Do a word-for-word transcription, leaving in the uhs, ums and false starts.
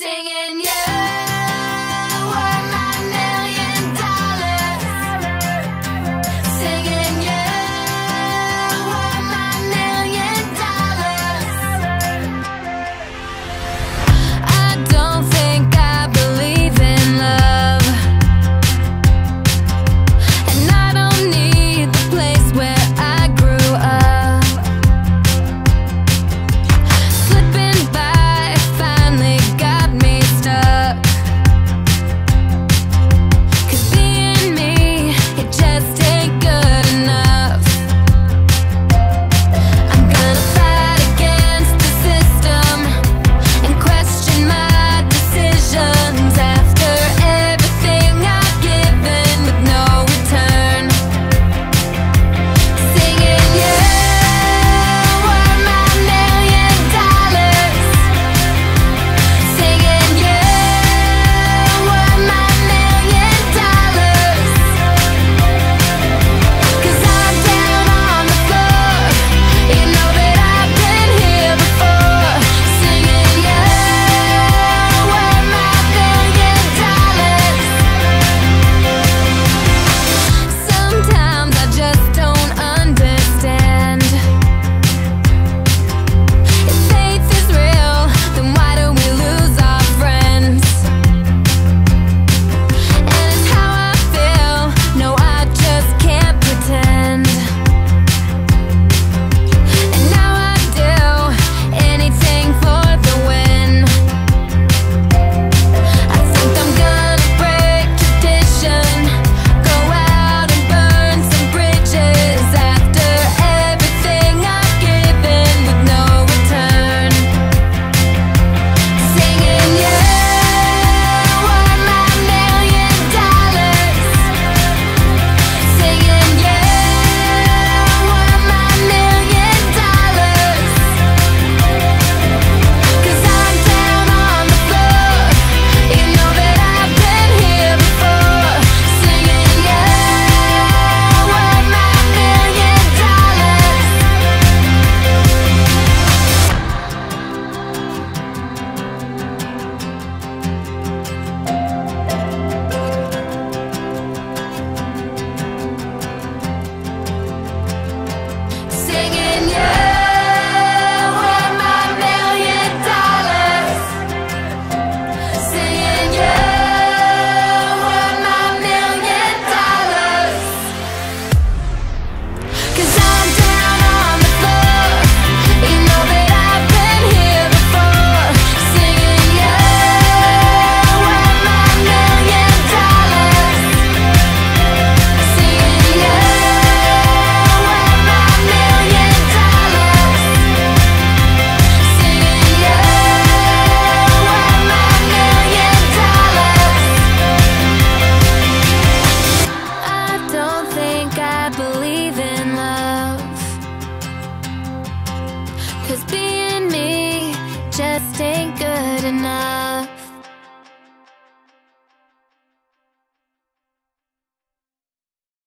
Singing you were my million dollars. Singing you were my million dollars. I don't think I believe in love, and I don't need the place where I grew up. Slipping by finally got me stuck, 'cause being me, it just ain't good enough. I'm gonna fight against the system and question my decisions after everything I've given with no return. Singing you were my million dollars. Singing you were my million dollars. 'Cause I'm down on the floor, you know that I've been here before. Singing you were my million dollars. Sometimes I just don't understand. If faith is real, then why do we lose our friends? And it's how I feel, no, I just can't pretend. And now I do anything for the win. I think I'm gonna break tradition, go out and burn some bridges after everything I've given with no return. Singing you were my million dollars. Singing you were my million dollars. 'Cause I'm down on the floor, you know that I've been here before. Singing you were my million dollars. Singing you were my million dollars. Singing you were my million dollars. 'Cause I'm down on the floor, you know that I've been here before. Singing you were my million dollars. Singing you were my million dollars. Singing you were my million dollars. I don't think I believe in love, 'cause being me just ain't good enough.